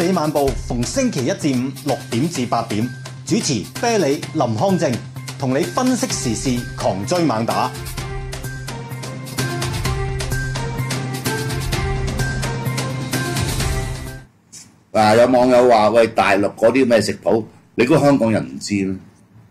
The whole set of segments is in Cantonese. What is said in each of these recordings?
理晚報逢星期一至五6點至8點，主持啤梨、林康正，同你分析時事，狂追猛打。 有網友話：喂，大陸嗰啲咩食譜，你估香港人唔知咩？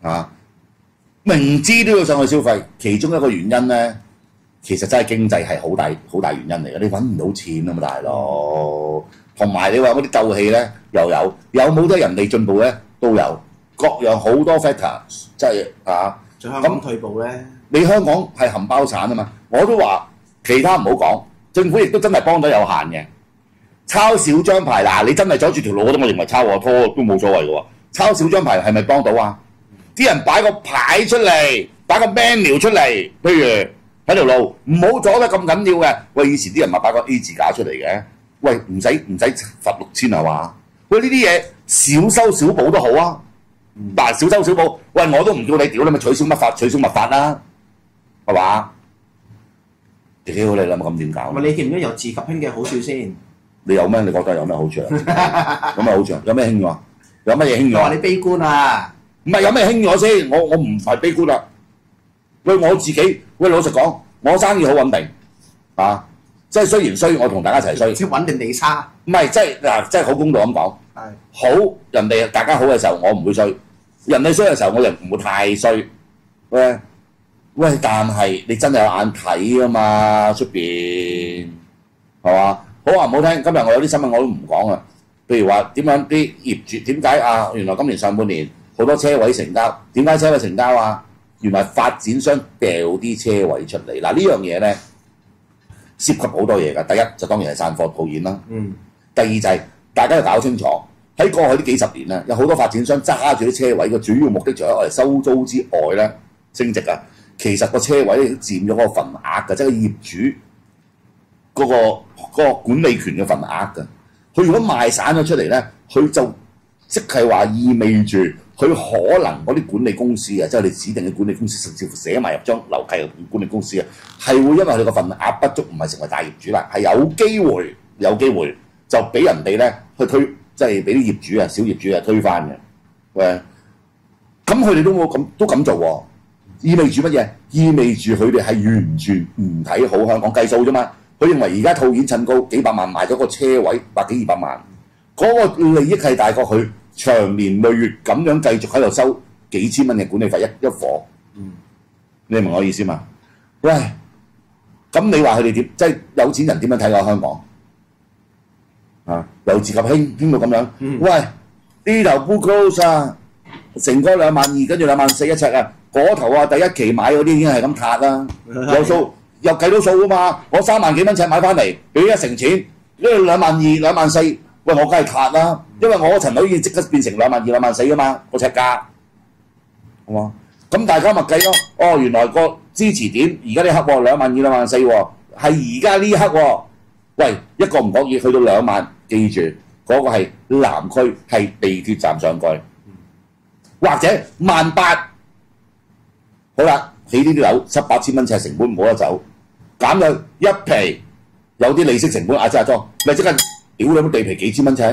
明知都要上去消費，其中一個原因咧，其實真係經濟係好大原因嚟嘅。你揾唔到錢啊嘛，大佬。同埋你話嗰啲鬥氣咧，又有冇得人哋進步咧，都有各樣好多 factor， 即係在香港退步咧， 你香港係含包產啊嘛，我都話其他唔好講，政府亦都真係幫得有限嘅。抄小張牌嗱，你真係阻住條路，我認為抄我拖都冇所謂嘅喎。抄小張牌係咪幫到啊？啲人擺個牌出嚟，擺個 menu 出嚟，譬如喺條路唔好阻得咁緊要嘅。喂，以前啲人咪擺個 A 字架出嚟嘅。喂，唔使罰6000係嘛？喂，呢啲嘢小修小補都好啊。嗱，小修小補，喂，我都唔叫你屌，你咪取消乜法，取消乜法啦，係嘛？屌你諗咁點搞？ 你見唔見有自及興嘅好處先？ 你有咩？你覺得有咩好處啊？有咩好處啊？有咩興咗？有乜嘢興咗？ 話你悲觀啊？ 唔係有咩興咗先？我唔係悲觀啦。喂，我自己喂老實講，我生意好穩定即係雖然衰，我同大家一齊衰。 即係穩定地差。 唔係，即係好公道咁講。係。好，人哋大家好嘅時候，我唔會衰；人哋衰嘅時候，我又唔會太衰。喂，但係你真係有眼睇啊嘛，出邊係嘛？好話唔好聽，今日我有啲新聞我都唔講啊。譬如話點樣啲業主點解原來今年上半年好多車位成交，點解車位成交啊？原來發展商掉啲車位出嚟。嗱，呢樣嘢咧涉及好多嘢㗎。第一就當然係散貨套現啦。第二就係大家要搞清楚，喺過去呢幾十年咧，有好多發展商揸住啲車位嘅主要目的除咗我哋收租之外咧，升值啊。其實個車位佔咗嗰個份額㗎，即係業主嗰個管理權嘅份額㗎。佢如果賣散咗出嚟咧，佢就即係話意味住佢可能嗰啲管理公司啊，即係你指定嘅管理公司，甚至乎寫埋入張樓契嘅管理公司啊，係會因為佢個份額不足，唔係成為大業主啦，係有機會就俾人哋咧去推，即係俾啲業主啊、小業主啊推翻嘅。喂，咁佢哋都咁做喎，意味住乜嘢？意味住佢哋係完全唔睇好香港，計數啫嘛。佢認為而家套現趁高幾百萬賣咗個車位100幾200萬，嗰個利益係大過佢長年累月咁樣繼續喺度收幾千蚊嘅管理費一夥。你明我意思嘛？喂，咁你話佢哋點？即係有錢人點樣睇過香港？由自及興到咁樣。喂，呢頭 book close 啊，成個22000，跟住24000一尺啊，嗰頭啊第一期買嗰啲已經係咁撻啦，有數。又計到數啊嘛！我3萬幾蚊尺買翻嚟，俾1成錢，因為22000、24000，喂我梗係撻啦，因為我嗰層樓已經即刻變成22000、24000啊嘛個尺價，好嘛？咁大家咪計咯。原來個支持點而家呢刻22000、24000喎，係而家呢刻喎。喂，一個唔覺意去到2萬，記住嗰個係南區，係地鐵站上蓋，或者18000。好啦。起呢啲樓7、8000蚊尺成本唔好得走，減咗一皮，有啲利息成本即係裝，咪即刻屌你乜地皮幾千蚊尺？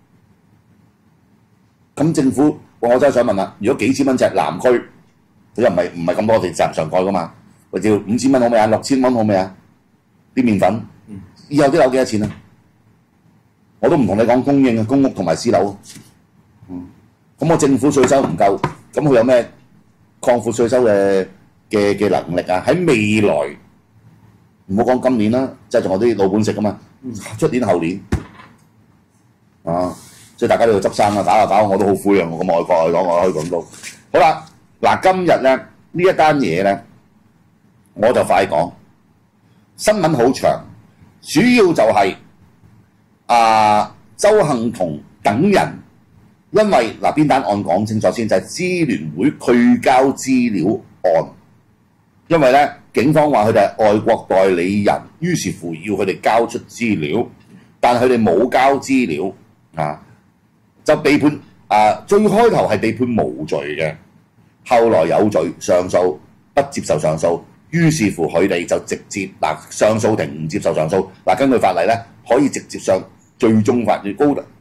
咁政府我真係想問啦，如果幾千蚊尺南區，佢又唔係咁多地站上蓋噶嘛？或者5000蚊好未啊？6000蚊好未啊？啲麵粉，以後啲樓幾多錢啊？我都唔同你講供應嘅公屋同埋私樓。咁我政府稅收唔夠，咁佢有咩擴闊稅收嘅能力啊？喺未來唔好講今年啦，即係仲有啲老本食啊嘛，出年後年所以大家都要執生啊，搞下搞下我都好灰啊！我咁外國去講，我可以講到好啦。嗱，今日咧呢一單嘢咧，我就快講，新聞好長，主要就係鄒幸彤等人，因為邊單案講清楚先，就係支聯會拒交資料案。因為咧，警方話佢哋係外國代理人，於是乎要佢哋交出資料，但佢哋冇交資料就被判最開頭係被判無罪嘅，後來有罪上訴，不接受上訴，於是乎佢哋就直接上訴庭唔接受上訴，根據法例咧可以直接上最終法院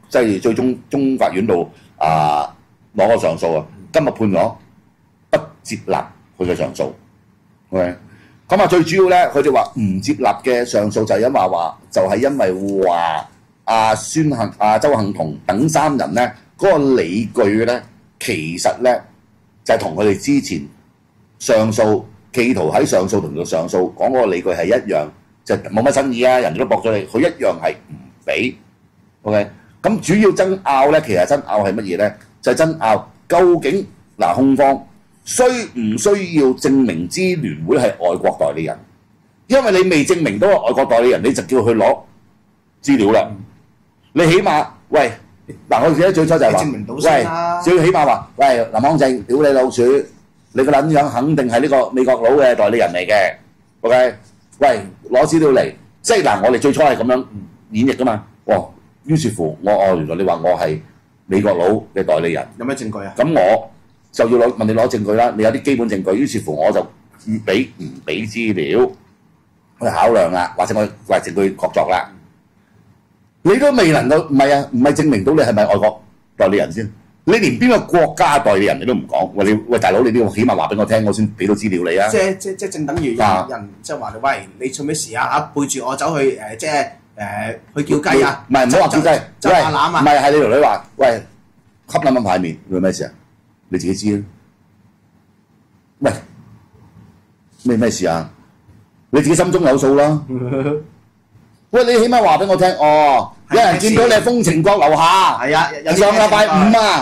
即係最終中法院度攞個上訴啊，今日判咗不接納佢嘅上訴。OK， 咁最主要咧，佢哋話唔接納嘅上訴就係因為話周幸彤等3人咧嗰個理據咧，其實咧就係同佢哋之前上訴企圖喺上訴同上訴講嗰個理據係一樣，就冇乜新意啊！人哋都駁咗你，佢一樣係唔俾。OK， 咁主要爭拗咧，其實爭拗係乜嘢咧？就係爭拗究竟控方需唔需要證明支聯會係外國代理人？因為你未證明到係外國代理人，你就叫佢攞資料啦。你起碼我記得最初就係話， 證明到先啦。 最起碼話，林康正，屌你老鼠，你個撚樣肯定係呢個美國佬嘅代理人嚟嘅。OK， 攞資料嚟，即係我哋最初係咁樣演繹噶嘛。於是乎原來你話我係美國佬嘅代理人， 有咩證據啊？ 咁我就要問你攞證據啦。你有啲基本證據，於是乎我就俾唔俾資料去考量啦，或者我為證據確鑿啦。你都未能夠，唔係證明到你係咪外國代理人先？你連邊個國家代理人你都唔講，喂大佬，你都要起碼話俾我聽，我先俾到資料你啊！ 即正等於人即係話你做咩事啊？背住我走去去叫雞啊！ 唔好話叫雞， 就攬啊！ 唔係你條女話，吸撚塊面，佢咩事啊？你自己知啦。咩事啊？你自己心中有數啦。你起碼話俾我聽，有人見到你喺風情閣樓下， 係啊， 上禮拜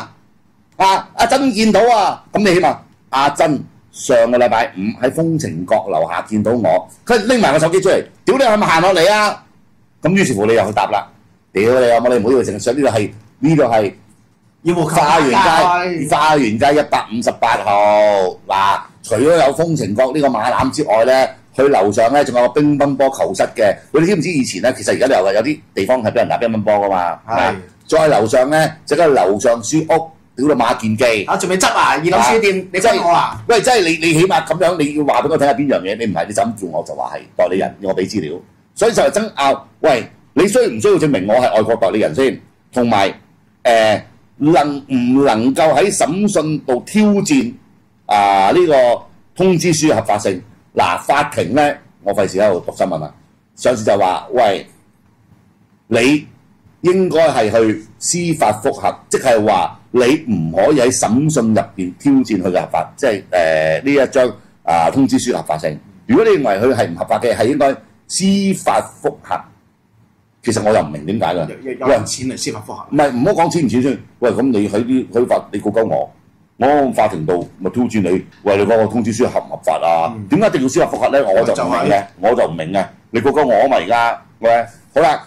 5阿珍見到啊，咁你起碼阿珍上個禮拜5喺風情閣樓下見到我，佢拎埋個手機出嚟，屌你係咪行落嚟啊？咁於是乎你又去答啦，屌你有冇？你唔好以為成日上呢度係花園街158號除咗有風情閣呢個馬籃之外咧。佢樓上咧仲有個乒乓波球室嘅，你知唔知以前咧其實而家都有啲地方係俾人打乒乓波噶嘛？係。再樓上咧就係樓上書屋，屌到馬健記。仲未執啊？2樓書店，你執我啊？即係你起碼咁樣，你要話俾我聽下邊樣嘢，你唔係你就咁叫我就話係代理人，要我俾資料，所以就係爭拗。你需唔需要證明我係外國代理人先？同埋能唔能夠喺審訊度挑戰呢個通知書嘅合法性？法庭咧，我費事喺度讀新聞啦。上次就話，你應該係去司法覆核，即係話你唔可以喺審訊入邊挑戰佢嘅合法，即係呢一張通知書合法性。如果你認為佢係唔合法嘅，係應該司法覆核。其實我又唔明點解㗎。 有人錢嚟司法覆核？ 唔係，唔好講錢唔錢先。咁你喺法你告鳩我。我法庭度咪挑戰你，你嗰個通知書合唔合法啊？點解一定要司法覆核咧？我就唔明嘅，你告鳩我啊嘛而家，好啦，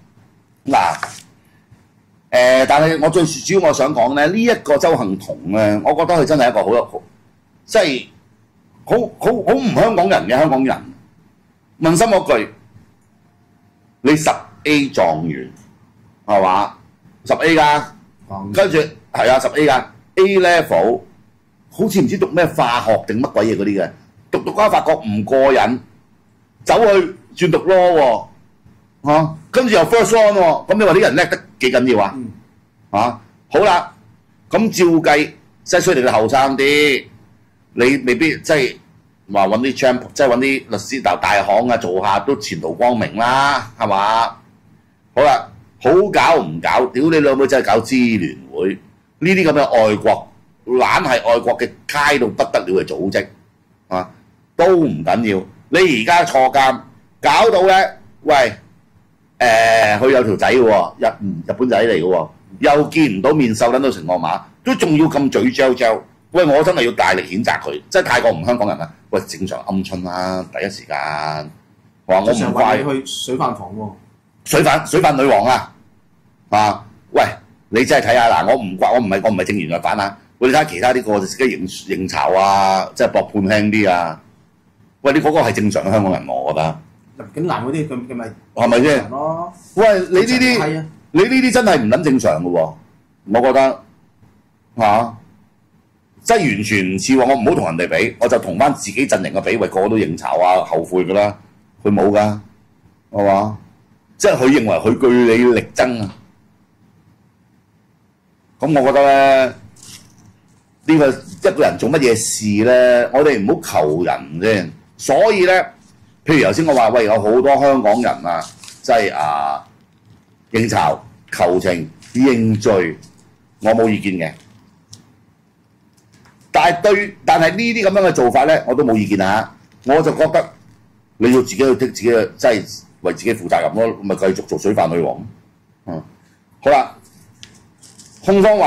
但係我最主要我想講咧，呢一個周幸彤咧，我覺得佢真係一個好，即係好唔香港人嘅香港人。問心嗰句，你10A 狀元係嘛？10A 㗎，跟住係10A 㗎。A level 好似唔知讀咩化學定乜鬼嘢嗰啲嘅，讀下發覺唔過癮，走去轉讀 law 喎，跟住又 first one 喎，咁你話啲人叻得幾緊要啊？好啦，咁照計即係雖然你後生啲，你未必即係話揾啲 champ， 即係揾啲律師大行啊做下都前途光明啦，係嘛？好啦，好搞唔搞？屌你老母真係搞支聯會！呢啲咁嘅外國懶係外國嘅街到不得了嘅組織都唔緊要。你而家坐監搞到咧，佢有條仔嘅喎，日本仔嚟嘅喎，又見唔到面，瘦撚到成個馬，都仲要咁嘴嚼嚼。我真係要大力譴責佢，真係太過唔香港人啦。正常鵪鶉啦，第一時間話我唔怪去水飯房喎， 水飯女王啊！你真係睇下嗱，我唔係正言逆反啊！你睇下其他啲個自己認巢啊，即係博判輕啲啊！你嗰個係正常嘅香港人，我覺得。 入境難嗰啲佢咪係咪先？你呢啲真係唔撚正常嘅喎，我覺得即係完全唔似喎。我唔好同人哋比，我就同翻自己陣營嘅比，個個都認巢啊，後悔㗎啦，佢冇㗎，係嘛？即係佢認為佢據理力爭啊！ 咁我覺得咧，呢個一個人做乜嘢事咧，我哋唔好求人啫。所以咧，譬如頭先我話喂，有好多香港人啊，即係應酬、求情、認罪，我冇意見嘅。但係呢啲咁樣嘅做法咧，我都冇意見啊！我就覺得你要自己去剔自己嘅，即係為自己負責任咯，咪繼續做水飯女王。好啦，控方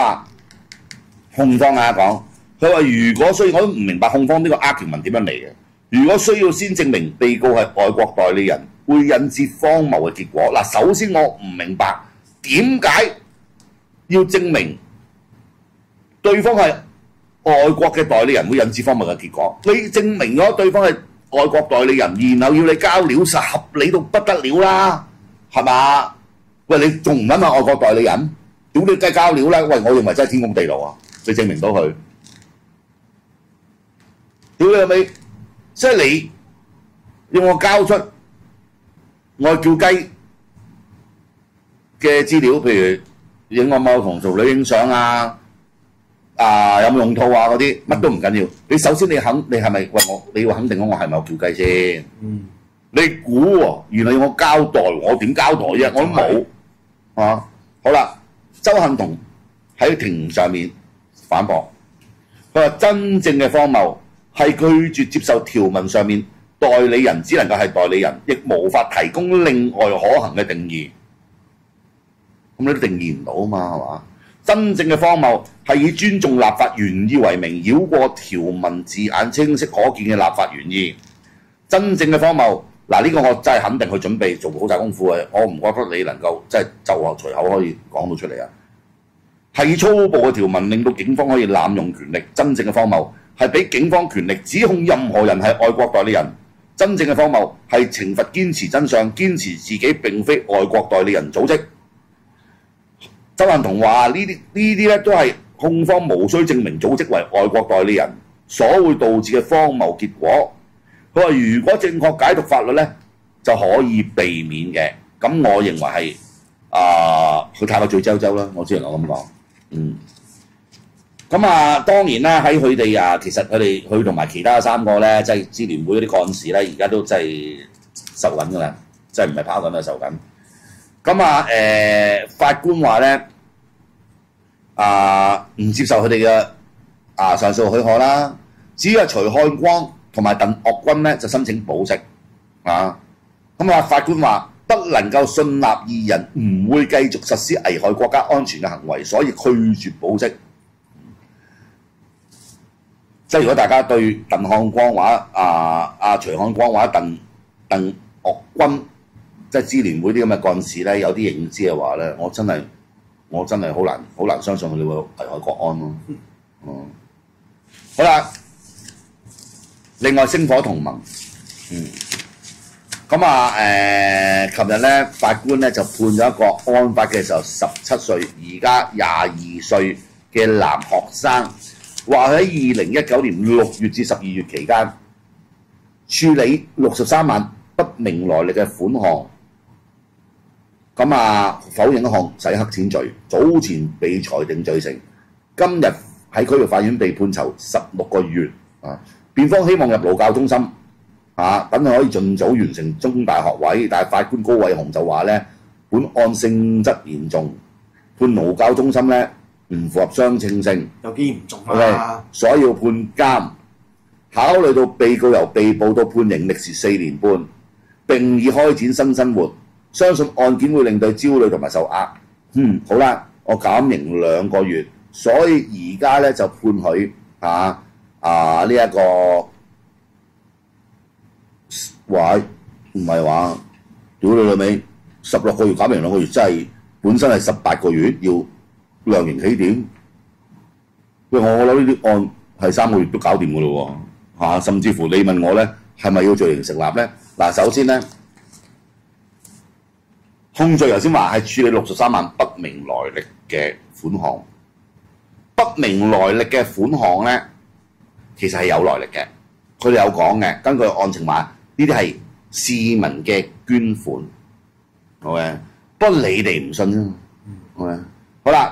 講，佢話如果需要，我都唔明白控方呢個 argument 點樣嚟嘅。如果需要先證明被告係外國代理人，會引致荒謬嘅結果。嗱，首先我唔明白點解要證明對方係外國嘅代理人會引致荒謬嘅結果。你證明咗對方係外國代理人，然後要你交料，實合理到不得了啦，係嘛？喂，你仲唔揾下外國代理人？屌你雞交料啦！喂，我認為真係天公地道啊！你證明到佢，屌你老味！即係你要我交出我叫雞嘅資料，譬如影我某同條女影相啊，有冇用套啊嗰啲，乜都唔緊要。你首先你係咪喂你要肯定我係咪有叫雞先？你估喎，原來要我交代，我點交代啫？我都冇啊！好啦，周幸彤喺庭上面反駁，佢話真正嘅荒謬係拒絕接受條文上面代理人只能夠係代理人，亦無法提供另外可行嘅定義。咁你都定義唔到啊嘛，係嘛？真正嘅荒謬係以尊重立法原意為名，繞過條文字眼清晰可見嘅立法原意。真正嘅荒謬，嗱呢個我真係肯定去準備做好晒功夫嘅，我唔覺得你能夠即係就話隨口可以講到出嚟啊！係以粗暴嘅條文令到警方可以濫用權力。真正嘅荒謬係俾警方權力指控任何人係外國代理人。真正嘅荒謬係懲罰堅持真相、堅持自己並非外國代理人組織。周幸彤話呢啲咧都係控方無需證明組織為外國代理人所會導致嘅荒謬結果。佢話如果正確解讀法律咧就可以避免嘅。咁我認為係佢太過嘴周周啦，我只能夠咁講。咁當然啦，喺佢哋其實佢同埋其他3個咧，即係支聯會嗰啲幹事咧，而家都真係受緊㗎啦，即係唔係拋緊啊，受緊。咁法官話咧唔接受佢哋嘅上訴許可啦。至於徐漢光同埋鄧岳君咧，就申請保釋法官話不能夠信納二人唔會繼續實施危害國家安全嘅行為，所以拒絕保釋。即係如果大家對鄧漢光話徐漢光話鄧岳君即係支聯會啲咁嘅幹事咧有啲認知嘅話咧，我真係好難相信佢哋會危害國安咯。好啦，另外星火同盟，琴日咧法官咧就判咗一個案發嘅時候17歲，而家22歲嘅男學生。話喺2019年6月至12月期間處理63萬不明來歷嘅款項，否認一項洗黑錢罪，早前被裁定罪成，今日喺區域法院被判囚16個月。辯方希望入勞教中心，等佢可以盡早完成中大學位，但係法官高偉雄就話咧，本案性質嚴重，判勞教中心咧唔符合相稱性， 有啲嚴重啊， 所以要判監。考慮到被告由被捕到判刑歷時4年半，並已開展新生活，相信案件會令佢焦慮同埋受壓。好啦，我減刑2個月，所以而家咧就判佢呢一個話唔係話屌你老味16個月減刑2個月，真係本身係18個月要量刑起點。喂，我諗呢啲案係3個月都搞掂㗎咯喎，甚至乎你問我咧係咪要罪刑成立咧？嗱，首先咧控罪頭先話係處理63萬不明來歷嘅款項，不明來歷嘅款項咧其實係有來歷嘅，佢哋有講嘅，根據案情話呢啲係市民嘅捐款，好嘅，不過你哋唔信啫嘛，好嘅，好啦。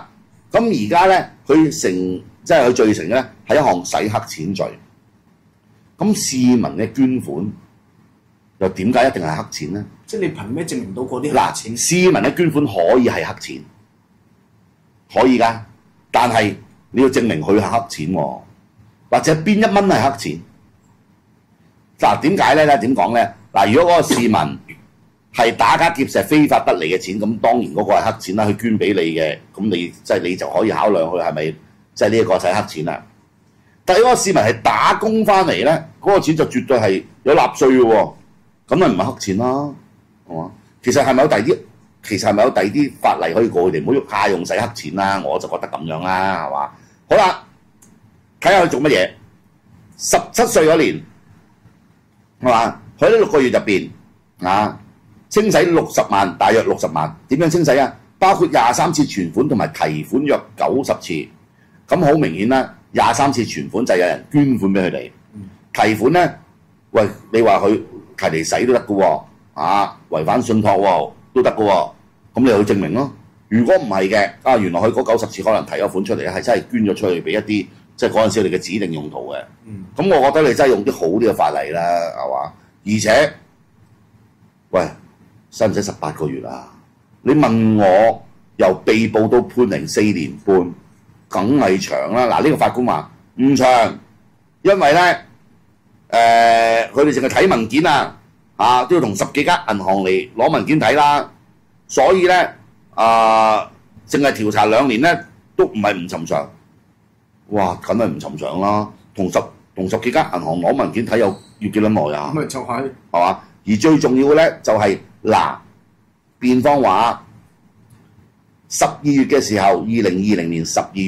咁而家咧，即係佢罪成咧係一項洗黑錢罪。咁市民嘅捐款又點解一定係黑錢咧？ 即係你憑咩證明到嗰啲嗱， 錢？ 市民嘅捐款可以係黑錢，可以㗎，但係你要證明佢係黑錢喎，或者邊一蚊係黑錢？嗱，點解咧？點講咧？嗱，如果嗰個市民係打家劫舍非法得嚟嘅錢，咁當然嗰個係黑錢啦，佢捐俾你嘅，咁你就可以考量佢係咪即係呢一個係黑錢啦。但係如果個市民係打工翻嚟咧，嗰個錢就絕對係有納稅嘅喎，咁咪唔係黑錢啦，係嘛？其實係咪有第二啲法例可以告佢哋唔好喐下用洗黑錢啦？我就覺得咁樣啦，係嘛？好啦，睇下佢做乜嘢。17歲嗰年係嘛？佢喺6個月入邊清洗60萬，大約60萬。點樣清洗啊？包括23次存款同埋提款約90次。咁好明顯啦，23次存款就有人捐款俾佢哋。提款咧，喂，你話佢提嚟使都得嘅喎，違反信託喎都得嘅喎。咁你去證明咯。如果唔係嘅，原來佢嗰90次可能提咗款出嚟係真係捐咗出去俾一啲即係嗰陣時你嘅指定用途嘅。咁我覺得你真係用啲好啲嘅法例啦，係嘛？而且，喂，使唔使18個月啊？你問我由被捕到判刑4年半，梗係長啦。嗱，呢個法官話唔長，因為咧佢哋淨係睇文件都要同10幾間銀行嚟攞文件睇啦，所以咧淨係調查2年咧都唔係唔尋常。哇，梗係唔尋常啦，同十幾間銀行攞文件睇要幾多耐啊？咁咪就係嘛？而最重要嘅咧就係辯方話12月嘅時候，2020年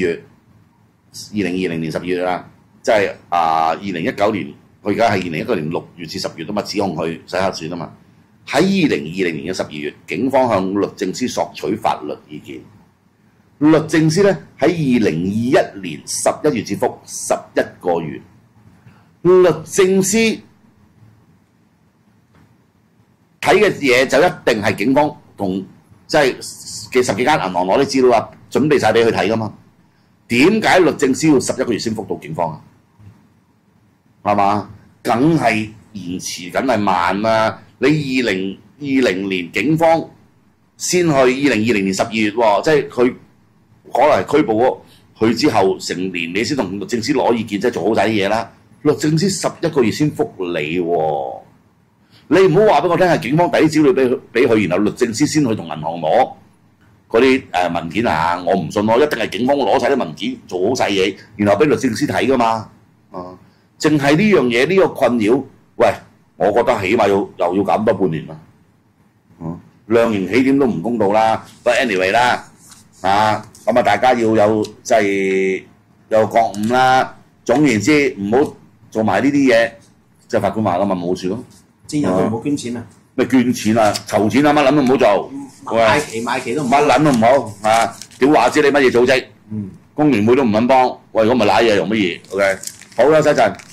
12月啦，即係2019年，佢而家係2019年6月至10月啊嘛，指控佢洗黑錢啊嘛。喺2020年嘅12月，警方向律政司索取法律意見。律政司咧喺2021年11月至覆11個月。律政司睇嘅嘢就一定係警方同即係嘅10幾間銀行攞啲資料準備晒俾佢睇噶嘛？點解律政司要11個月先覆到警方啊？係嘛？梗係延遲，梗係慢啦！你2020年警方先去2020年12月喎，即係佢可能係拘捕咗佢之後成年，你先同律政司攞意見，即係做好晒啲嘢啦。律政司11個月先覆你喎，你唔好話俾我聽係警方遞啲資料俾佢，然後律政司先去同銀行攞嗰啲文件我唔信咯，一定係警方攞晒啲文件做好晒嘢，然後俾律政司睇噶嘛。淨係呢樣嘢呢個困擾，喂，我覺得起碼又要減多半年啦。量刑起點都唔公道啦。But anyway 啦，咁大家要有即係有覺悟啦。總言之，唔好做埋呢啲嘢，即係法官話啦嘛，冇處咯。 之後佢冇捐錢啊？ 咩捐錢啊？籌錢乜撚都唔好做。 買旗都唔乜撚都唔好屌話知你乜嘢組織？工聯會都唔肯幫。喂，如果唔係賴嘢用乜嘢 ？OK， 好啦，西陣。